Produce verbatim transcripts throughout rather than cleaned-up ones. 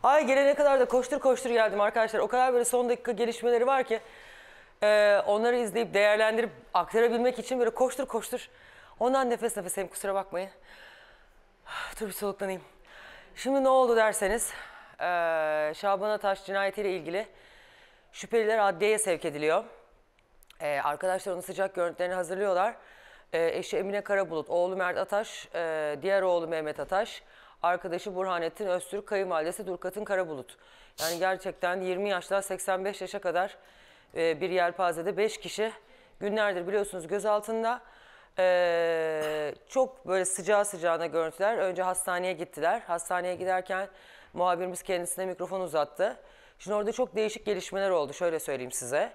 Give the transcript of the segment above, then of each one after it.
Ay gelene kadar da koştur koştur geldim arkadaşlar. O kadar böyle son dakika gelişmeleri var ki e, onları izleyip değerlendirip aktarabilmek için böyle koştur koştur. Ondan nefes nefeseyim, kusura bakmayın. Dur bir soluklanayım. Şimdi ne oldu derseniz e, Şaban Ataş cinayetiyle ilgili şüpheliler adliyeye sevk ediliyor. E, arkadaşlar onun sıcak görüntülerini hazırlıyorlar. E, eşi Emine Karabulut, oğlu Mert Ataş, e, diğer oğlu Mehmet Ataş, arkadaşı Burhanettin Öztürk, kayınvalidesi Durkatın Karabulut. Yani gerçekten yirmi yaştan seksen beş yaşa kadar e, bir yelpazede beş kişi günlerdir biliyorsunuz gözaltında. E, çok böyle sıcağı sıcağına görüntüler. Önce hastaneye gittiler. Hastaneye giderken muhabirimiz kendisine mikrofon uzattı. Şimdi orada çok değişik gelişmeler oldu. Şöyle söyleyeyim size.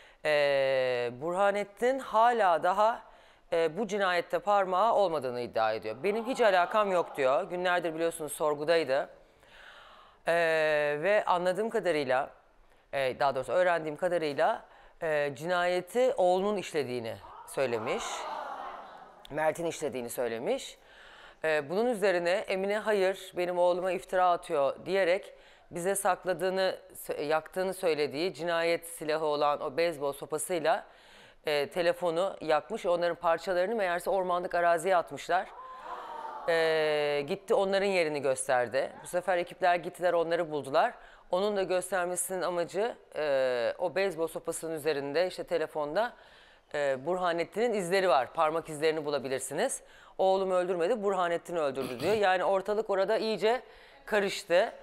E, Burhanettin hala daha e, bu cinayette parmağı olmadığını iddia ediyor. Benim hiç alakam yok diyor. Günlerdir biliyorsunuz sorgudaydı. E, ve anladığım kadarıyla, e, daha doğrusu öğrendiğim kadarıyla e, cinayeti oğlunun işlediğini söylemiş. Mert'in işlediğini söylemiş. E, bunun üzerine Emine hayır benim oğluma iftira atıyor diyerek bize sakladığını, yaktığını söylediği cinayet silahı olan o beyzbol sopasıyla e, telefonu yakmış. Onların parçalarını meğerse ormanlık araziye atmışlar. E, gitti onların yerini gösterdi. Bu sefer ekipler gittiler onları buldular. Onun da göstermesinin amacı e, o beyzbol sopasının üzerinde işte telefonda e, Burhanettin'in izleri var. Parmak izlerini bulabilirsiniz. Oğlumu öldürmedi, Burhanettin'i öldürdü diyor. Yani ortalık orada iyice karıştı.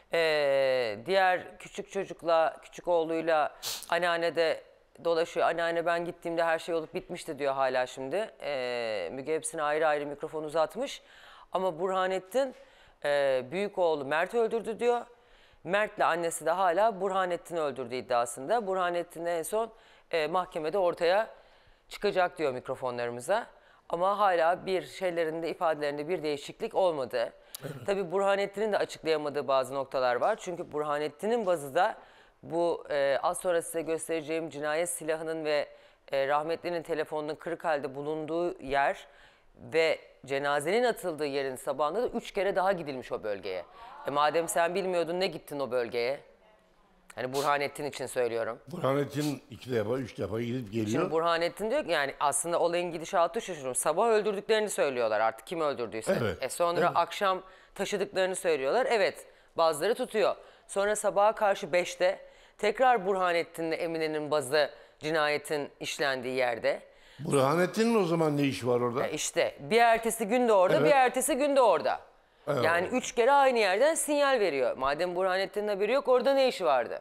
Ee, diğer küçük çocukla, küçük oğluyla anneanne de dolaşıyor. Anneanne ben gittiğimde her şey olup bitmişti diyor hala şimdi. Ee, Müge hepsine ayrı ayrı mikrofon uzatmış. Ama Burhanettin e, büyük oğlu Mert öldürdü diyor. Mert'le annesi de hala Burhanettin'i öldürdüğü iddiasında. Burhanettin en son e, mahkemede ortaya çıkacak diyor mikrofonlarımıza. Ama hala bir şeylerinde, ifadelerinde bir değişiklik olmadı. Evet. Tabii Burhanettin'in de açıklayamadığı bazı noktalar var. Çünkü Burhanettin'in bazı da bu e, az sonra size göstereceğim cinayet silahının ve e, rahmetlinin telefonunun kırık halde bulunduğu yer ve cenazenin atıldığı yerin sabahında da üç kere daha gidilmiş o bölgeye. E, madem sen bilmiyordun ne gittin o bölgeye? Hani Burhanettin için söylüyorum. Burhanettin iki defa, üç defa gidip geliyor. Şimdi Burhanettin diyor ki yani aslında olayın gidişatı şaşırıyorum. Sabah öldürdüklerini söylüyorlar artık kim öldürdüyse. Evet. E sonra Evet. akşam taşıdıklarını söylüyorlar. Evet bazıları tutuyor. Sonra sabaha karşı beşte tekrar Burhanettin'le Emine'nin bazı cinayetin işlendiği yerde. Burhanettin'in o zaman ne işi var orada? E işte bir ertesi gün de orada, evet. Bir ertesi gün de orada. Evet. Yani üç kere aynı yerden sinyal veriyor. Madem Burhanettin'in haberi yok orada ne işi vardı?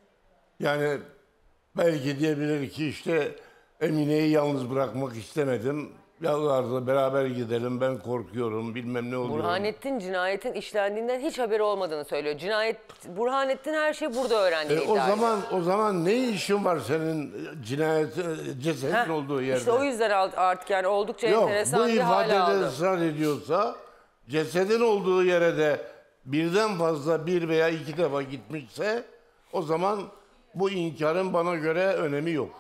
Yani belki diyebilir ki işte Emine'yi yalnız bırakmak istemedim. Yalvardı beraber gidelim ben korkuyorum bilmem ne oluyor. Burhanettin cinayetin işlendiğinden hiç haberi olmadığını söylüyor. Cinayet Burhanettin her şeyi burada öğrendiğini e, iddia o ediyor. zaman o zaman ne işin var senin cinayet cesedin Heh, olduğu yerde? İşte o yüzden artık yani oldukça Yok, enteresan bir hale aldı. bu ifadede ısrar ediyorsa cesedin olduğu yere de birden fazla bir veya iki defa gitmişse o zaman bu inkarın bana göre önemi yok.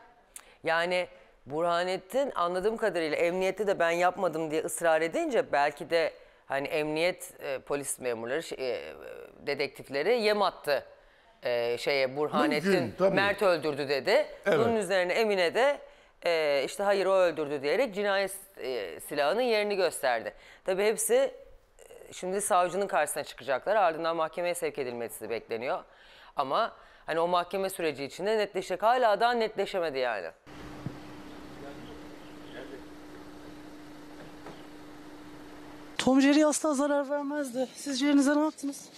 Yani Burhanettin anladığım kadarıyla emniyette de ben yapmadım diye ısrar edince belki de hani emniyet e, polis memurları, şey, e, dedektifleri yem attı e, şeye Burhanettin Mümkün, Mert öldürdü dedi. Evet. Bunun üzerine Emine de e, işte hayır o öldürdü diyerek cinayet e, silahının yerini gösterdi. Tabii hepsi e, şimdi savcının karşısına çıkacaklar ardından mahkemeye sevk edilmesi bekleniyor. Ama hani o mahkeme süreci içinde netleşecek hala daha netleşemedi yani. Tom Jerry asla zarar vermezdi. Siz Jerry'nize ne yaptınız?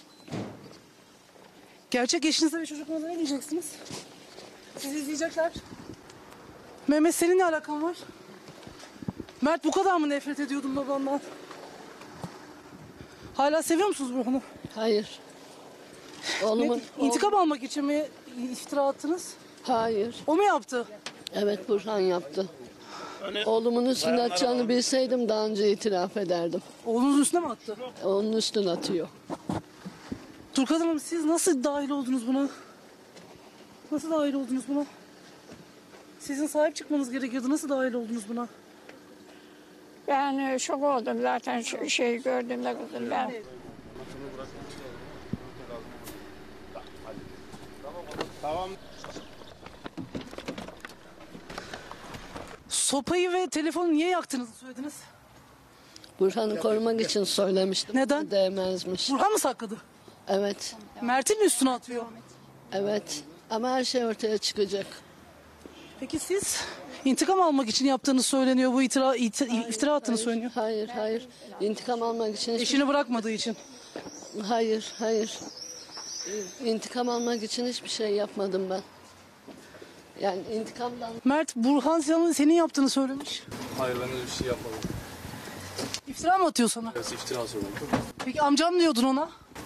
Gerçek eşinize ve çocuklarına ne diyeceksiniz? Sizi izleyecekler. Mehmet senin ne alakan var? Mert bu kadar mı nefret ediyordun babandan? Hala seviyor musunuz Burhan'ı? Hayır. Oğlumun, ne, intikam oğlum... almak için mi iftira attınız? Hayır. O mu yaptı? Evet Burhan yaptı. Oğlumun üstüne atacağını bilseydim daha önce itiraf ederdim. Oğlunuzun üstüne mi attı? Onun üstüne atıyor. Turkat Hanım siz nasıl dahil oldunuz buna? Nasıl dahil oldunuz buna? Sizin sahip çıkmanız gerekiyordu. Nasıl dahil oldunuz buna? Ben şok oldum zaten şey gördüğümde kızım ben. Tamam. Sopayı ve telefonu niye yaktığınızı söylediniz. Burhan'ı korumak için söylemiştim. Neden? Değmezmiş. Burhan mı sakladı? Evet. Mert'in mi üstüne atıyor? Evet. Ama her şey ortaya çıkacak. Peki siz intikam almak için yaptığını söyleniyor. Bu itira, it, iftira attığını söyleniyor. Hayır, hayır. İntikam almak için... hiçbir- Eşini bırakmadığı için. Hayır, hayır. İntikam almak için hiçbir şey yapmadım ben. Yani intikamdan... Mert, Burhan senin, senin yaptığını söylemiş. Hayır ben öyle bir şey yapmadım. İftira mı atıyor sana? Biraz iftira söyledim. Peki amcam diyordun ona.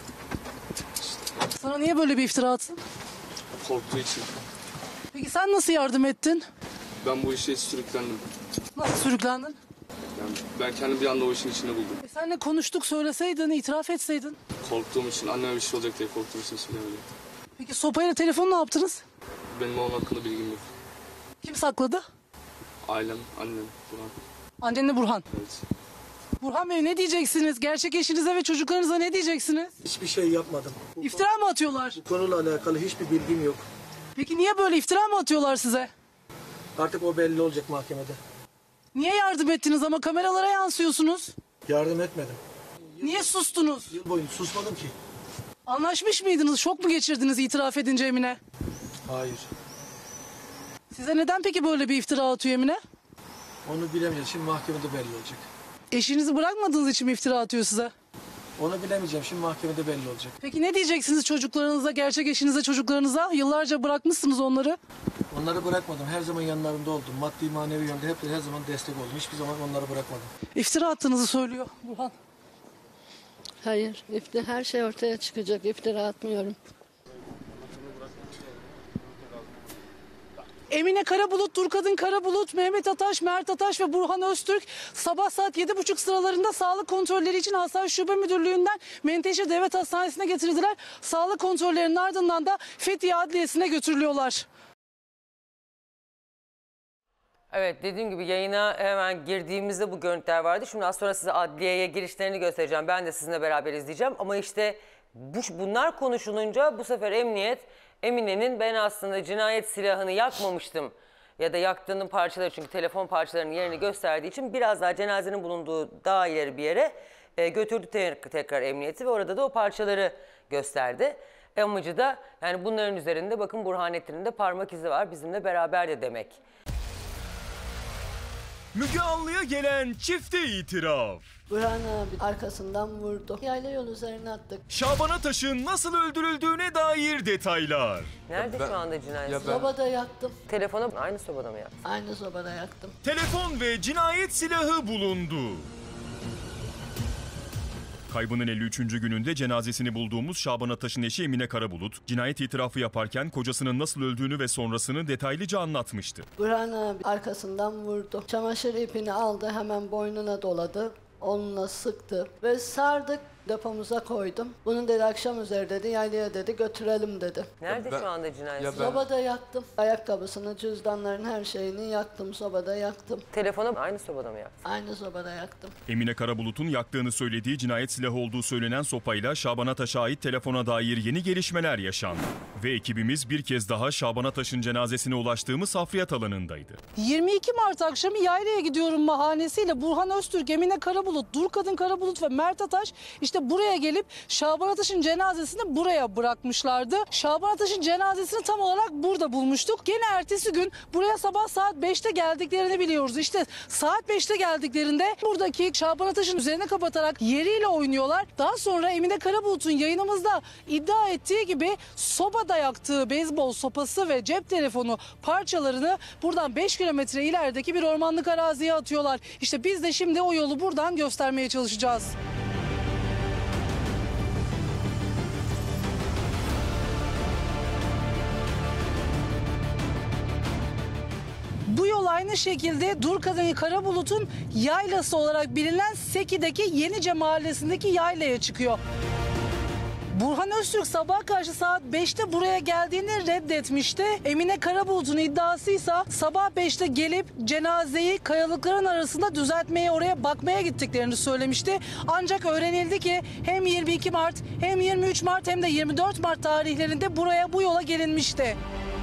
Sana niye böyle bir iftira atsın? Korktuğu için. Peki sen nasıl yardım ettin? Ben bu işe sürüklendim. Nasıl sürüklendin? Yani ben kendimi bir anda o işin içinde buldum. E senle konuştuk, söyleseydin, itiraf etseydin. Korktuğum için, anneme bir şey olacak diye korktuğum için söylemedim. Peki sopayla telefonu ne yaptınız? Benim onun hakkında bilgim yok. Kim sakladı? Ailem, annem, Burhan. Annenle Burhan. Evet. Burhan Bey ne diyeceksiniz? Gerçek eşinize ve çocuklarınıza ne diyeceksiniz? Hiçbir şey yapmadım. Bu İftira mı atıyorlar? konuyla alakalı hiçbir bilgim yok. Peki niye böyle iftira mı atıyorlar size? Artık o belli olacak mahkemede. Niye yardım ettiniz ama kameralara yansıyorsunuz? Yardım etmedim. Niye sustunuz? Yıl boyunca susmadım ki. Anlaşmış mıydınız? Şok mu geçirdiniz itiraf edince Emine? Hayır. Size neden peki böyle bir iftira atıyor Emine? Onu bilemeyeceğiz. Şimdi mahkemede belli olacak. Eşinizi bırakmadığınız için mi iftira atıyor size? Onu bilemeyeceğim. Şimdi mahkemede belli olacak. Peki ne diyeceksiniz çocuklarınıza, gerçek eşinize, çocuklarınıza? Yıllarca bırakmışsınız onları. Onları bırakmadım. Her zaman yanlarında oldum. Maddi manevi yönde hep her zaman destek oldum. Hiçbir zaman onları bırakmadım. İftira attığınızı söylüyor Burhan. Hayır. İftira, her şey ortaya çıkacak. İftira atmıyorum. Emine Karabulut, Durkadın Karabulut, Mehmet Ataş, Mert Ataş ve Burhan Öztürk sabah saat yedi buçuk sıralarında sağlık kontrolleri için Hastane Şube Müdürlüğü'nden Menteşe Devlet Hastanesi'ne getirildiler. Sağlık kontrollerinin ardından da Fethiye Adliyesi'ne götürülüyorlar. Evet, dediğim gibi yayına hemen girdiğimizde bu görüntüler vardı. Şimdi az sonra size adliyeye girişlerini göstereceğim. Ben de sizinle beraber izleyeceğim. Ama işte bu, bunlar konuşulunca bu sefer emniyet Emine'nin ben aslında cinayet silahını yakmamıştım ya da yaktığının parçaları, çünkü telefon parçalarının yerini gösterdiği için biraz daha cenazenin bulunduğu daha ileri bir yere e, götürdü te tekrar emniyeti ve orada da o parçaları gösterdi. Amacı da yani bunların üzerinde bakın Burhanettin'in de parmak izi var, bizimle beraber de demek. Müge Anlı'ya gelen çifte itiraf. Burhan abi arkasından vurdu. Yayla yol üzerine attık. Şaban Ataş'ın nasıl öldürüldüğüne dair detaylar. Nerede ben- şu anda cinayet? ya ben- Sobada yaktım. Telefonu aynı sobada mı yaptın? Aynı sobada yaktım. Telefon ve cinayet silahı bulundu. Kaybının elli üçüncü gününde cenazesini bulduğumuz Şaban Ataş'ın eşi Emine Karabulut, cinayet itirafı yaparken kocasının nasıl öldüğünü ve sonrasını detaylıca anlatmıştı. Burhan abi arkasından vurdu. Çamaşır ipini aldı, hemen boynuna doladı. Onunla sıktı ve sardık, depomuza koydum. Bunu dedi akşam üzeri dedi, yaylaya dedi götürelim dedi. Nerede ben- şu anda cinayet? ya ben- Sobada yaktım. Ayakkabısını, cüzdanların her şeyini yaktım, sobada yaktım. Telefonu aynı sobada mı yaptın? Aynı sobada yaktım. Emine Karabulut'un yaktığını söylediği cinayet silahı olduğu söylenen sopayla Şaban Ataş'a ait telefona dair yeni gelişmeler yaşandı. Ve ekibimiz bir kez daha Şaban Ataş'ın cenazesine ulaştığımız hafriyat alanındaydı. yirmi iki Mart akşamı Yayla'ya gidiyorum bahanesiyle Burhan Öztürk, Emine Karabulut, Durkadın Karabulut ve Mert Ataş işte buraya gelip Şaban Ataş'ın cenazesini buraya bırakmışlardı. Şaban Ataş'ın cenazesini tam olarak burada bulmuştuk. Gene ertesi gün buraya sabah saat beşte geldiklerini biliyoruz. İşte saat beşte geldiklerinde buradaki Şaban Ataş'ın üzerine kapatarak yeriyle oynuyorlar. Daha sonra Emine Karabulut'un yayınımızda iddia ettiği gibi sobada yaktığı beyzbol sopası ve cep telefonu parçalarını buradan beş kilometre ilerideki bir ormanlık araziye atıyorlar. İşte biz de şimdi o yolu buradan göstermeye çalışacağız. Bu yol aynı şekilde Durkadın Karabulut'un yaylası olarak bilinen Seki'deki Yenice mahallesindeki yaylaya çıkıyor. Burhan Öztürk sabaha karşı saat beşte buraya geldiğini reddetmişti. Emine Karabulut'un iddiasıysa sabah beşte gelip cenazeyi kayalıkların arasında düzeltmeye, oraya bakmaya gittiklerini söylemişti. Ancak öğrenildi ki hem yirmi iki Mart hem yirmi üç Mart hem de yirmi dört Mart tarihlerinde buraya bu yola gelinmişti.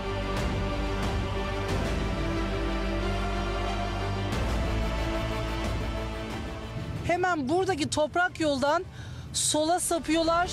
Hemen buradaki toprak yoldan sola sapıyorlar.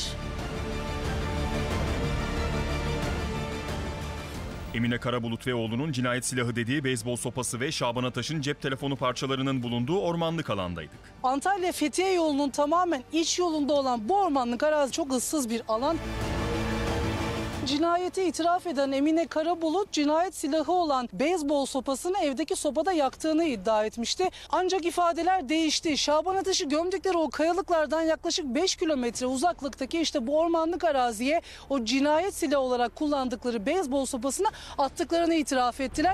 Emine Karabulut ve oğlunun cinayet silahı dediği beyzbol sopası ve Şaban Ataş'ın cep telefonu parçalarının bulunduğu ormanlık alandaydık. Antalya Fethiye yolunun tamamen iç yolunda olan bu ormanlık arazi çok ıssız bir alan. Cinayeti itiraf eden Emine Karabulut, cinayet silahı olan beyzbol sopasını evdeki sobada yaktığını iddia etmişti. Ancak ifadeler değişti. Şaban Ataş'ı gömdükleri o kayalıklardan yaklaşık beş kilometre uzaklıktaki işte bu ormanlık araziye o cinayet silahı olarak kullandıkları beyzbol sopasını attıklarını itiraf ettiler.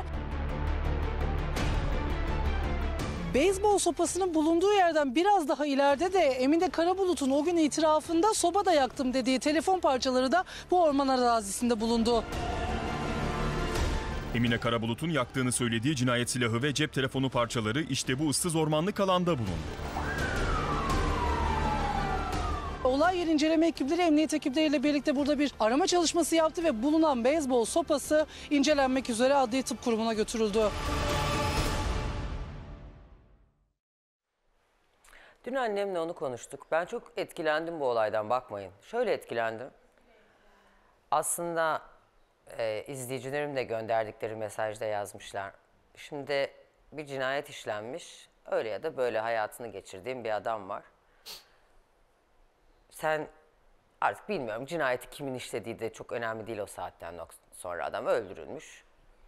Beyzbol sopasının bulunduğu yerden biraz daha ileride de Emine Karabulut'un o gün itirafında sobada yaktım dediği telefon parçaları da bu orman arazisinde bulundu. Emine Karabulut'un yaktığını söylediği cinayet silahı ve cep telefonu parçaları işte bu ıssız ormanlık alanda bulundu. Olay yeri inceleme ekipleri emniyet ekipleriyle birlikte burada bir arama çalışması yaptı ve bulunan beyzbol sopası incelenmek üzere Adliye Tıp Kurumu'na götürüldü. Dün annemle onu konuştuk. Ben çok etkilendim bu olaydan, bakmayın. Şöyle etkilendim. Aslında e, izleyicilerim de gönderdikleri mesajda yazmışlar. Şimdi bir cinayet işlenmiş. Öyle ya da böyle hayatını geçirdiğim bir adam var. Sen artık bilmiyorum, cinayeti kimin işlediği de çok önemli değil o saatten sonra. Adam öldürülmüş.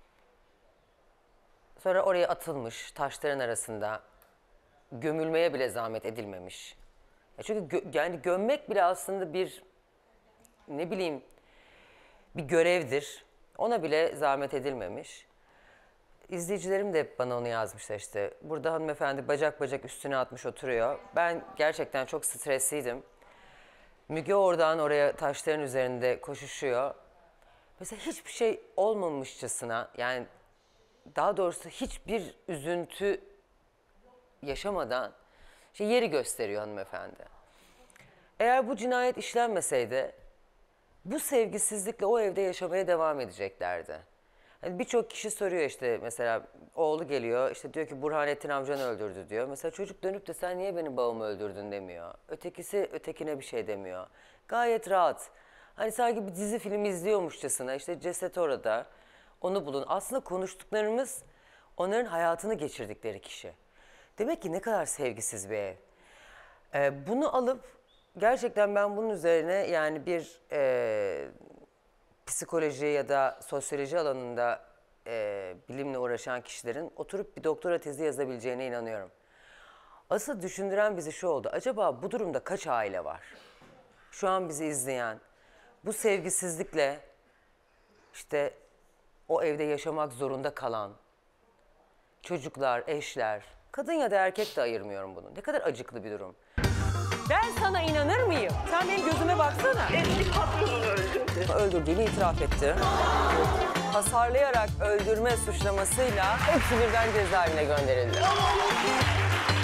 Sonra oraya atılmış taşların arasında. Gömülmeye bile zahmet edilmemiş. Ya çünkü gö yani gömmek bile aslında bir, ne bileyim, bir görevdir. Ona bile zahmet edilmemiş. İzleyicilerim de bana onu yazmışlar işte. Burada hanımefendi bacak bacak üstüne atmış oturuyor. Ben gerçekten çok stresliydim. Müge oradan oraya taşların üzerinde koşuşuyor. Mesela hiçbir şey olmamışçasına, yani daha doğrusu hiçbir üzüntü yaşamadan şey yeri gösteriyor hanımefendi. Eğer bu cinayet işlenmeseydi bu sevgisizlikle o evde yaşamaya devam edeceklerdi. Yani birçok kişi soruyor işte, mesela oğlu geliyor işte diyor ki Burhanettin amcanı öldürdü diyor. Mesela çocuk dönüp de sen niye benim babamı öldürdün demiyor. Ötekisi ötekine bir şey demiyor. Gayet rahat. Hani sanki bir dizi film izliyormuşçasına, işte ceset orada, onu bulun. Aslında konuştuklarımız onların hayatını geçirdikleri kişi. Demek ki ne kadar sevgisiz bir ev. Ee, bunu alıp gerçekten ben bunun üzerine yani bir e, psikoloji ya da sosyoloji alanında e, bilimle uğraşan kişilerin oturup bir doktora tezi yazabileceğine inanıyorum. Asıl düşündüren bizi şu oldu. Acaba bu durumda kaç aile var? Şu an bizi izleyen, bu sevgisizlikle işte o evde yaşamak zorunda kalan çocuklar, eşler, kadın ya da erkek de ayırmıyorum bunu. Ne kadar acıklı bir durum. Ben sana inanır mıyım? Sen benim gözüme baksana. Eski patronunu öldürdü. Öldürdüğünü itiraf etti. Hasarlayarak öldürme suçlamasıyla hepsi birden cezaevine gönderildi.